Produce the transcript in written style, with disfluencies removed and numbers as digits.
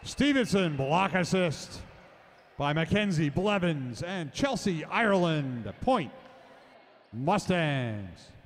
Stevenson, block assist by Mackenzie, Blevins, and Chelsea, Ireland. Point, Mustangs.